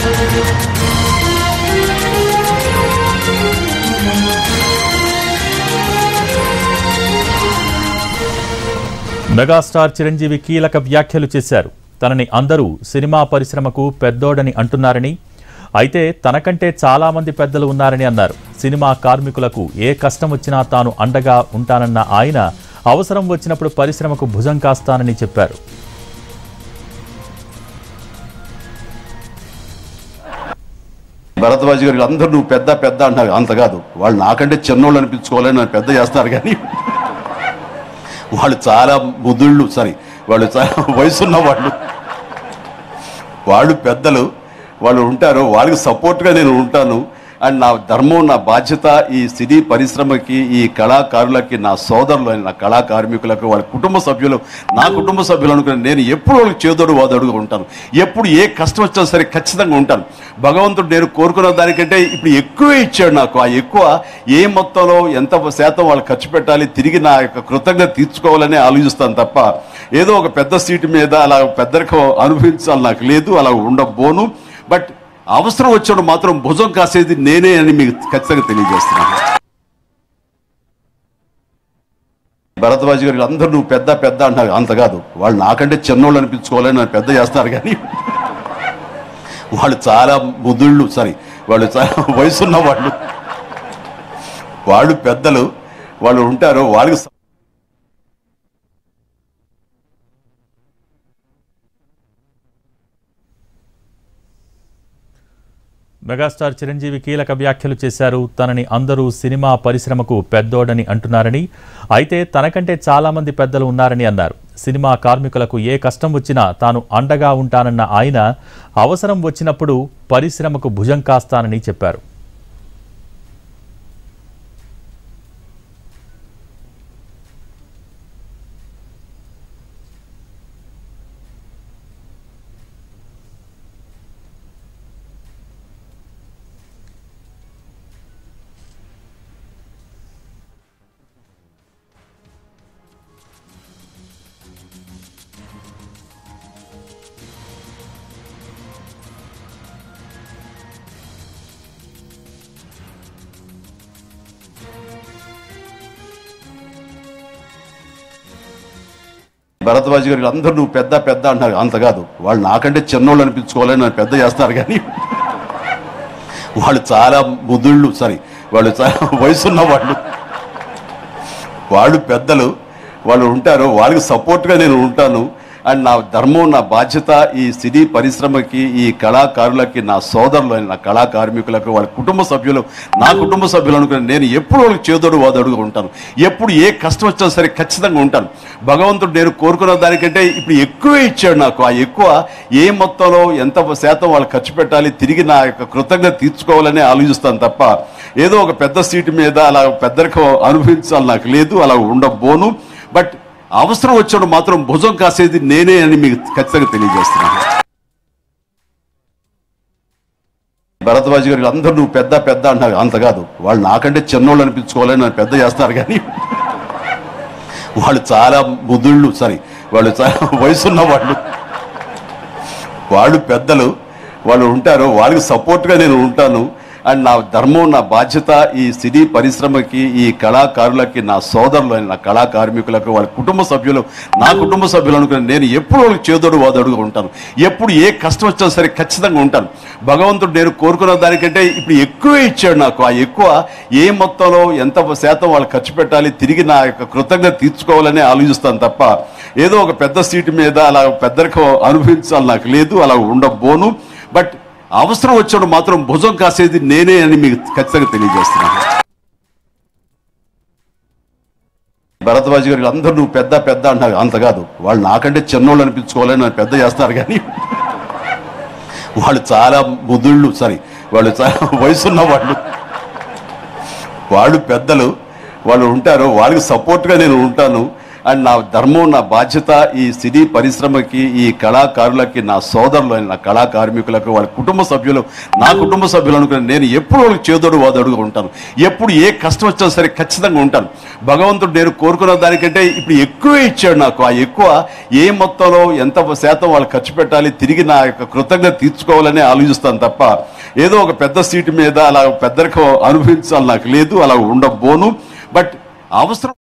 Megastar Chiranjeevi కీలక వ్యాఖ్యలు చేశారు. తనని అందరూ సినిమా పరిశ్రమకు పెద్దోడని అంటున్నారని, అయితే తనకంటే చాలా మంది పెద్దలు ఉన్నారని అన్నారు. సినిమా కార్మికులకు ఏ కష్టం వచ్చినా తాను అండగా ఉంటానన్న ఆయన అవసరం వచ్చినప్పుడు పరిశ్రమకు భుజం కాస్తానని చెప్పారు. భరద్వాజ్ గారికి అందరూ నువ్వు పెద్ద పెద్ద అంటారు. అంత కాదు, వాళ్ళు నాకంటే చిన్నోళ్ళు అనిపించుకోవాలని నన్ను పెద్ద చేస్తారు, కానీ వాళ్ళు చాలా ముదుళ్ళు, వాళ్ళు చాలా వయసున్న వాళ్ళు పెద్దలు, వాళ్ళు ఉంటారు, వాళ్ళకి సపోర్ట్గా నేను ఉంటాను. అండ్ నా ధర్మం, నా బాధ్యత ఈ సినీ పరిశ్రమకి, ఈ కళాకారులకి, నా సోదరులు, నా కళా కార్మికులకు, వాళ్ళ కుటుంబ సభ్యులు, నా కుటుంబ సభ్యులు అనుకుని నేను ఎప్పుడు వాళ్ళకి చేదోడు వాదోడుగా ఉంటాను. ఎప్పుడు ఏ కష్టం వచ్చినా సరే ఖచ్చితంగా ఉంటాను. భగవంతుడు నేను కోరుకున్న దానికంటే ఇప్పుడు ఎక్కువే ఇచ్చాడు నాకు. ఆ ఎక్కువ ఏ మొత్తంలో ఎంత శాతం వాళ్ళు ఖర్చు పెట్టాలి, తిరిగి నా యొక్క కృతజ్ఞత తీర్చుకోవాలని ఆలోచిస్తాను తప్ప ఏదో ఒక పెద్ద సీటు మీద అలా పెద్దరికం అనుభవించాలి నాకు లేదు, అలా ఉండబోను. బట్ అవసరం వచ్చినప్పుడు మాత్రం భుజం కాసేది నేనే అని మీకు ఖచ్చితంగా తెలియజేస్తున్నాను. భరద్వాజ్ గారికి అందరూ నువ్వు పెద్ద పెద్ద అంటారు. అంత కాదు, వాళ్ళు నాకంటే చిన్నోళ్ళు అనిపించుకోవాలని నన్ను పెద్ద చేస్తారు, కానీ వాళ్ళు చాలా ముదుళ్ళు, వాళ్ళు చాలా వయసున్న వాళ్ళు పెద్దలు, వాళ్ళు ఉంటారు, వాళ్ళకి మెగాస్టార్ చిరంజీవి కీలక వ్యాఖ్యలు చేశారు. తనని అందరూ సినిమా పరిశ్రమకు పెద్దోడని అంటున్నారని, అయితే తనకంటే చాలా మంది పెద్దలు ఉన్నారని అన్నారు. సినిమా కార్మికులకు ఏ కష్టం వచ్చినా తాను అండగా ఉంటానన్న ఆయన అవసరం వచ్చినప్పుడు పరిశ్రమకు భుజం కాస్తానని చెప్పారు. భరద్వాజ్ గారికి అందరూ నువ్వు పెద్ద పెద్ద అంటారు. అంత కాదు, వాళ్ళు నాకంటే చిన్నోళ్ళు అనిపించుకోవాలని నన్ను పెద్ద చేస్తారు, కానీ వాళ్ళు చాలా ముదుళ్ళు, వాళ్ళు చాలా వయసున్న వాళ్ళు పెద్దలు, వాళ్ళు ఉంటారు, వాళ్ళకి సపోర్ట్గా నేను ఉంటాను. అండ్ నా ధర్మం, నా బాధ్యత ఈ సినీ పరిశ్రమకి, ఈ కళాకారులకి, నా సోదరులు, నా కళా కార్మికులకు, వాళ్ళ కుటుంబ సభ్యులు, నా కుటుంబ సభ్యులు అనుకుని నేను ఎప్పుడు వాళ్ళకి చేదోడు వాదోడుగా ఉంటాను. ఎప్పుడు ఏ కష్టం వచ్చినా సరే ఖచ్చితంగా ఉంటాను. భగవంతుడు నేను కోరుకున్న దానికంటే ఇప్పుడు ఎక్కువే ఇచ్చాడు నాకు. ఆ ఎక్కువ ఏ మొత్తంలో ఎంత శాతం వాళ్ళు ఖర్చు పెట్టాలి, తిరిగి నా యొక్క కృతజ్ఞత తీర్చుకోవాలని ఆలోచిస్తాను తప్ప ఏదో ఒక పెద్ద సీటు మీద అలా పెద్దరికం అనుభవించాలి నాకు లేదు, అలా ఉండబోను. బట్ అవసరం వచ్చినప్పుడు మాత్రం భుజం కాసేది నేనే అని మీకు ఖచ్చితంగా తెలియజేస్తున్నాను. భరద్వాజ్ గారికి అందరూ నువ్వు పెద్ద పెద్ద అంటారు. అంత కాదు, వాళ్ళు నాకంటే చిన్నోళ్ళు అనిపించుకోవాలని నన్ను పెద్ద చేస్తారు, కానీ వాళ్ళు చాలా ముదుళ్ళు, వాళ్ళు చాలా వయసున్న వాళ్ళు పెద్దలు, వాళ్ళు ఉంటారు, వాళ్ళకి సపోర్ట్గా నేను ఉంటాను. అండ్ నా ధర్మం, నా బాధ్యత ఈ సినీ పరిశ్రమకి, ఈ కళాకారులకి, నా సోదరులు, నా కళా కార్మికులకు, వాళ్ళ కుటుంబ సభ్యులు, నా కుటుంబ సభ్యులు అనుకుని నేను ఎప్పుడు వాళ్ళకి చేదోడు వాదోడుగా ఉంటాను. ఎప్పుడు ఏ కష్టం వచ్చినా సరే ఖచ్చితంగా ఉంటాను. భగవంతుడు నేను కోరుకున్న దానికంటే ఇప్పుడు ఎక్కువే ఇచ్చాడు నాకు. ఆ ఎక్కువ ఏ మొత్తంలో ఎంత శాతం వాళ్ళు ఖర్చు పెట్టాలి, తిరిగి నా యొక్క కృతజ్ఞత తీర్చుకోవాలని ఆలోచిస్తాను తప్ప ఏదో ఒక పెద్ద సీటు మీద అలా పెద్దరికం అనుభవించాలి నాకు లేదు, అలా ఉండబోను. బట్ అవసరం వచ్చినప్పుడు మాత్రం భుజం కాసేది నేనే అని మీకు ఖచ్చితంగా తెలియజేస్తున్నాను. భరద్వాజ్ గారికి అందరూ నువ్వు పెద్ద పెద్ద అంటారు. అంత కాదు, వాళ్ళు నాకంటే చిన్నోళ్ళు అనిపించుకోవాలని నన్ను పెద్ద చేస్తారు, కానీ వాళ్ళు చాలా ముదుళ్ళు, వాళ్ళు చాలా వయసున్న వాళ్ళు పెద్దలు, వాళ్ళు ఉంటారు, వాళ్ళకి సపోర్ట్గా నేను ఉంటాను. అండ్ నా ధర్మం, నా బాధ్యత ఈ సినీ పరిశ్రమకి, ఈ కళాకారులకి, నా సోదరులు, నా కళా కార్మికులకు, వాళ్ళ కుటుంబ సభ్యులు, నా కుటుంబ సభ్యులు అనుకుని నేను ఎప్పుడు వాళ్ళకి చేదోడు వాదోడుగా ఉంటాను. ఎప్పుడు ఏ కష్టం వచ్చినా సరే ఖచ్చితంగా ఉంటాను. భగవంతుడు నేను కోరుకున్న దానికంటే ఇప్పుడు ఎక్కువే ఇచ్చాడు నాకు. ఆ ఎక్కువ ఏ మొత్తంలో ఎంత శాతం వాళ్ళు ఖర్చు పెట్టాలి, తిరిగి నా యొక్క కృతజ్ఞత తీర్చుకోవాలని ఆలోచిస్తాను తప్ప ఏదో ఒక పెద్ద సీటు మీద అలా పెద్దరికం అనుభవించాలి నాకు లేదు, అలా ఉండబోను. బట్ అవసరం